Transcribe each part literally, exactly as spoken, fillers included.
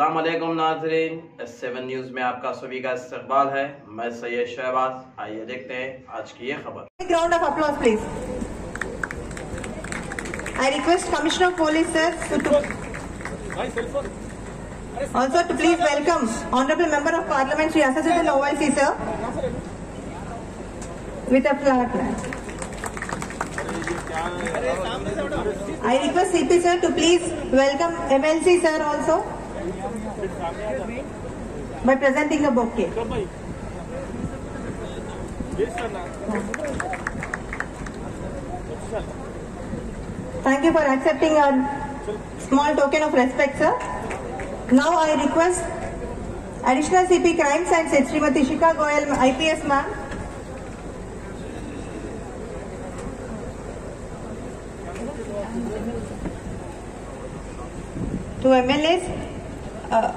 अस्सलाम वालेकुम नाज़रीन, एस सेवन न्यूज़ में आपका सभी का इस्तकबाल है। मैं सैयद शहबाज। आइए देखते हैं आज की ये खबर। Round of applause, please. I request Commissioner of Police sir to, to also to please welcome Honorable Member of Parliament Shri Asaduddin Owaisi sir with a flower plant. I request C P sir to please welcome M L C sir also by presenting a bouquet. Thank you for accepting a small token of respect, sir. Now I request Additional C P Crime Science Srimati Shika Goyal I P S ma'am. To M L As, uh,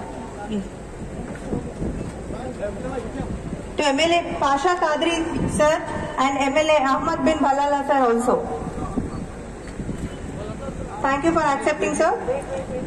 to M L A Pasha Kadri sir and M L A Ahmad bin Balala sir also. Thank you for accepting, sir.